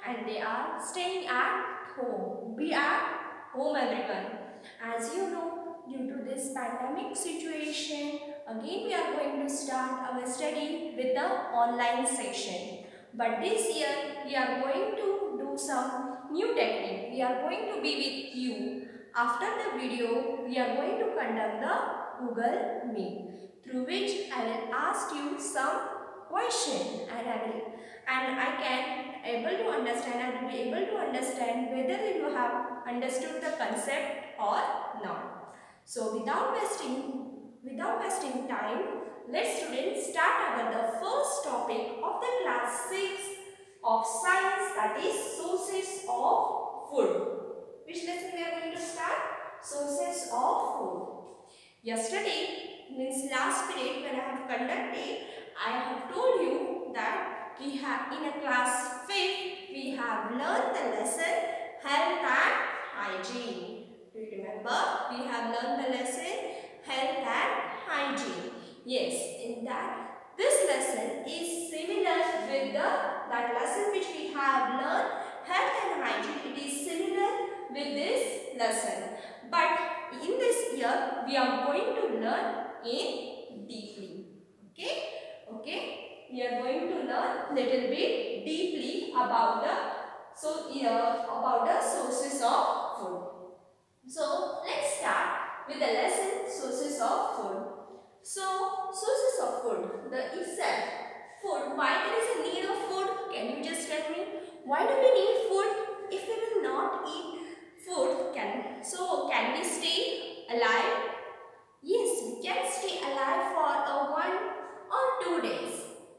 and they are staying at home. Be at home, everyone. As you know, due to this pandemic situation, again we are going to start our study with the online session. But this year we are going to do some new technique. We are going to be with you. After the video, we are going to conduct the Google Meet, through which I will ask you some question, and I can able to understand, I will be able to understand whether you have understood the concept or not. So without wasting time, let's students start our the first topic of the class 6 of science, that is sources of food. Which lesson we are going to start? Sources of food. Yesterday, means last period when I have conducted, I have told you that we have in a class 5th, we have learned the lesson health and hygiene. Do you remember? We have learned the lesson health and hygiene. Yes, in that this lesson is similar with that lesson which we have learned health and hygiene. It is similar with this lesson. But in this year, we are going to learn in deeply. Okay. We are going to learn little bit deeply about the sources of food. So let's start with the lesson sources of food. So sources of food. The itself food. Why there is a need of food? Can you just tell me? Why do we need food? If we will not eat food, can we stay alive? Yes, we can stay alive for 1 or 2 days.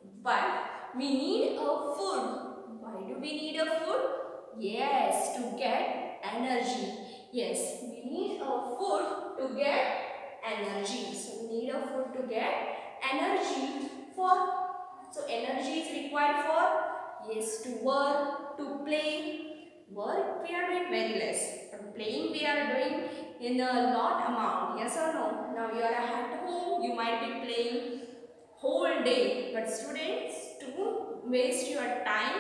But we need a food. Why do we need a food? Yes, to get energy. Yes, we need a food to get energy. So we need a food to get energy so energy is required for, yes, to work, to play. Work we are doing very less, but playing we are doing in a lot amount. Yes or no? Now you are at home, you might be playing whole day, but students, to waste your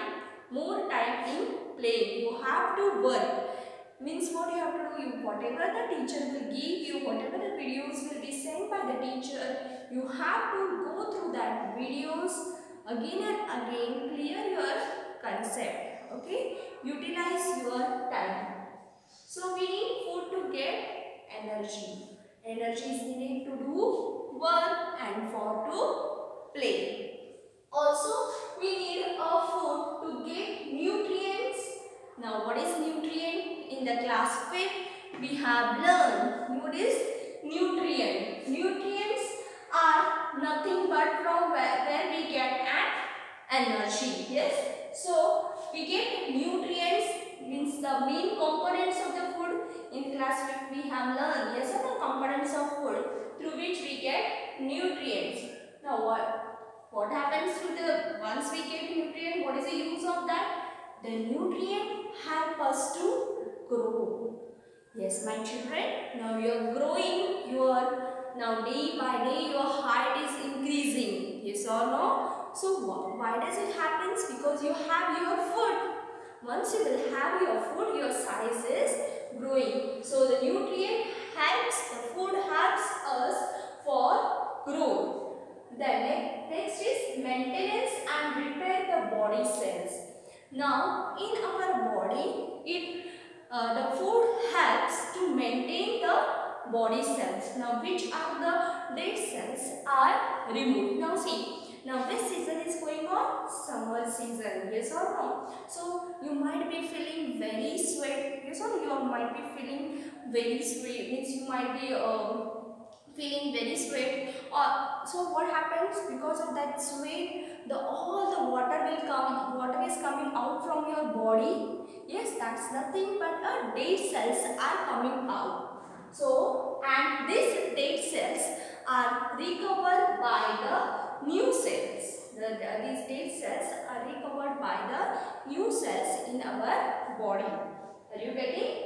more time in playing, you have to work. Means what you have to do, whatever the teacher will give you, whatever the videos will be sent by the teacher, you have to go through that videos again and again, clear your concept. Okay, utilize your time. So we need food to get energy. Energy is needed to do work and for to play. Also, we need a food to get nutrients. Now, what is nutrient? In the class 5th, we have learned what is nutrient. Nutrients are nothing but from where we get energy. Yes. So, we get nutrients, means the main components of the food. In class 5th, we have learned, yes, are the components of food through which we get nutrients. Now, what happens to once we get nutrient, what is the use of that? The nutrient help us to grow. Yes, my children, now you are growing, now day by day your height is increasing. Yes or no? So why does it happen? Because you have your food. Once you will have your food, your size is growing. So the nutrient helps, the food helps us for growth. Then next is maintenance and repair the body cells. Now in our body, the food helps to maintain the body cells. Now which are the dead cells are removed. Now see. Now this season is going on? Summer season, yes or no? So you might be feeling very sweat, yes or no? You might be feeling very sweat, means you might be feeling very sweat. So what happens? Because of that sweat, all the water is coming out from your body. Yes, that's nothing but dead cells are coming out. So, and these dead cells are recovered by the new cells. These dead cells are recovered by the new cells in our body. Are you getting?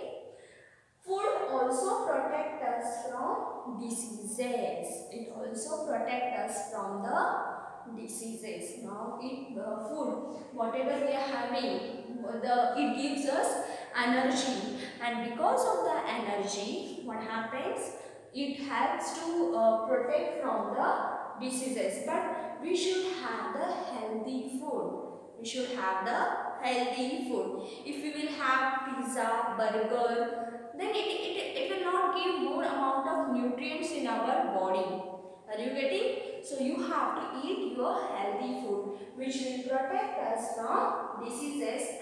Food also protects us from diseases. It also protects us from the diseases. Now, food, whatever we are having, it gives us energy, and because of the energy, what happens? It helps to protect from the diseases. But we should have the healthy food. We should have the healthy food. If we will have pizza, burger, then it will not give more amount of nutrients in our body. Are you getting? So you have to eat your healthy food, which will protect us from diseases,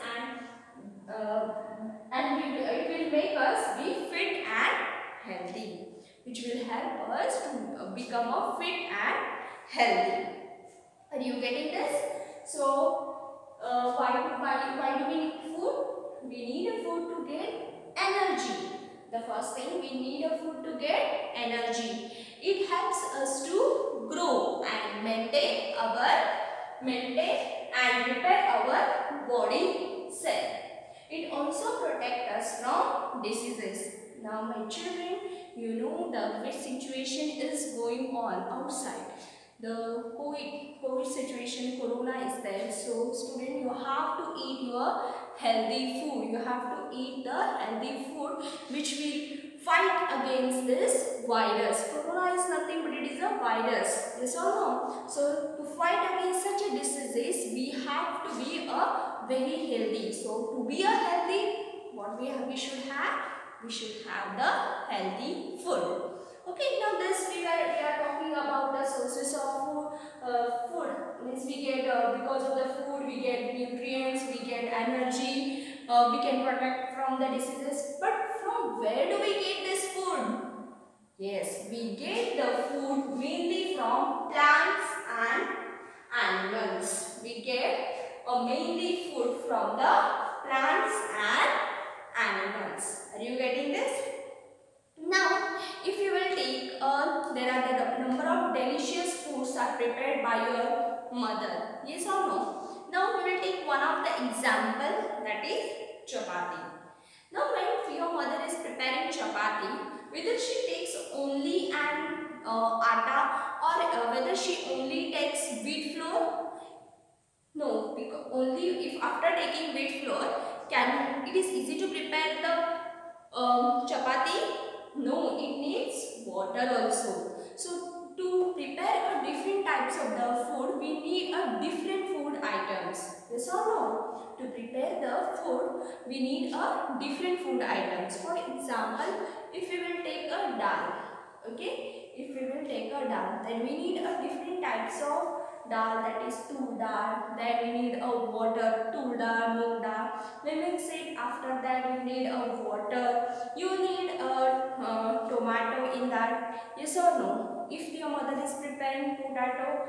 and it will make us be fit and healthy, which will help us to become a fit and healthy. Are you getting this? So why do we need food? We need a food to get energy. The first thing, we need a food to get energy. It helps us to grow and maintain and repair our body cell. It also protects us from diseases. Now my children, you know the which situation is going on outside. The COVID situation, corona is there. So student, you have to eat your healthy food. You have to eat the healthy food which will fight against this virus. Corona is nothing but it is a virus. Yes or no? So to fight against such a disease, we have to be a very healthy. So to be a healthy, what we should have? We should have the healthy food. Okay, now this we are talking about the sources of food. Food means we get because of the food we get nutrients, we get energy, we can protect from the diseases. But from where do we get this food? Yes, we get the food mainly from plants and animals. We get mainly food from the plants and animals. Are you getting this? Now, if you will take, there are the number of delicious foods are prepared by your mother. Yes or no? Now, we will take one of the example, that is chapati. Now, when your mother is preparing chapati, whether she takes only an atta or whether she only takes wheat flour. No, because only if after taking wheat flour, it is easy to prepare the chapati. No, it needs water also. So to prepare a different types of the food, we need a different food items. Yes or no? To prepare the food, we need a different food items. For example, if we will take a dal, okay? If we will take a dal, then we need a different types of dal, that is tur dal. Then we need a water, tur dal, moong dal. When we say after that you need a water, you need a tomato in that. Yes or no? If your mother is preparing potato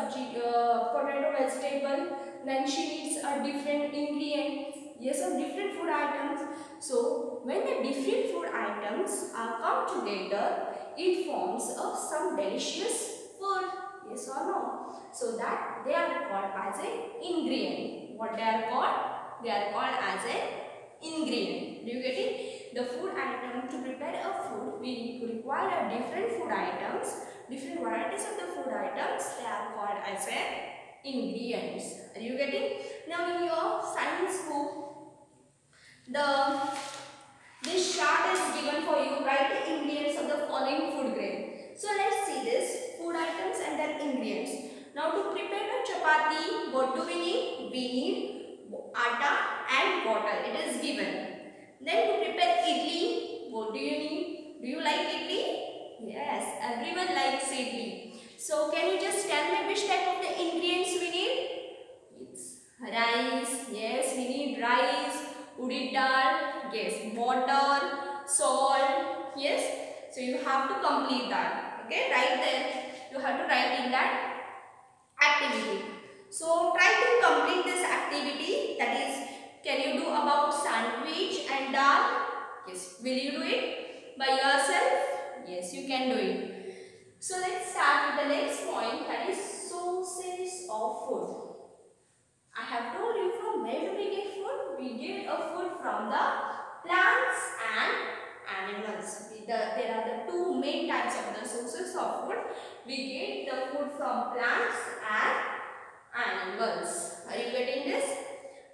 vegetable, then she needs a different ingredient. Yes, or different food items. So when the different food items are come together, it forms some delicious food. Yes or no? So that they are called as an ingredient. What they are called? They are called as an ingredient. Do you get it? The food item, to prepare a food, we require different food items, different varieties of the food items. They are called as an ingredients. Are you getting? Now in your science book, this chart is given for you. Write the ingredients of the following food grain. So let's see this food items and their ingredients. Now to prepare a chapati, what do we need? We need atta and water. It is given. Then to prepare idli, what do you need? Do you like idli? Yes, everyone likes idli. So can you just tell me which type of the ingredients we need? It's rice. Yes, we need rice, urad dal, yes, water, salt. Yes. So you have to complete that. Okay, right there. You have to write in that activity. So try to complete this activity. That is, can you do about sandwich and dal? Yes. Will you do it by yourself? Yes, you can do it. So let's start with the next point, that is sources of food. I have told you from where do we get food? We get a food from the plants and animals. There are the two main types of the sources of food. We get the food from plants and animals. Are you getting this?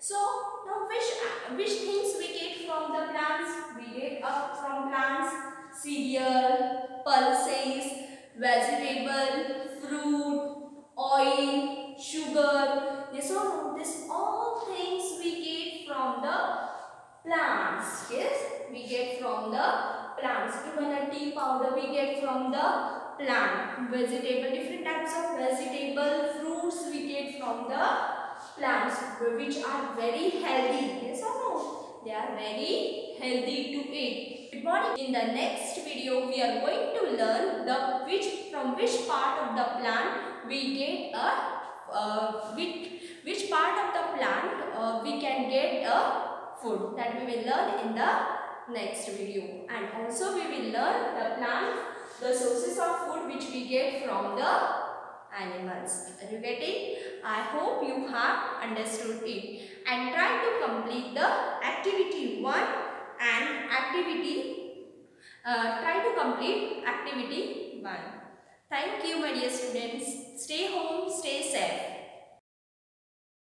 So now which things we get from the plants? We get from plants cereal, pulses, vegetable, fruit, oil, sugar. Yes or no? This all things we get from the plants. Yes, we get from the plants. Even a tea powder we get from the plant. Vegetable, different types of vegetable, fruits we get from the plants, which are very healthy. Yes or no? They are very healthy to eat. Good morning. In the next video, we are going to learn the from which part of the plant we get a which part of the plant we can get a food. That we will learn in the next video. And also we will learn the plant, the sources of food which we get from the animals. Are you getting? I hope you have understood it. And try to complete the activity 1 and try to complete activity 1. Thank you, my dear students. Stay home, stay safe.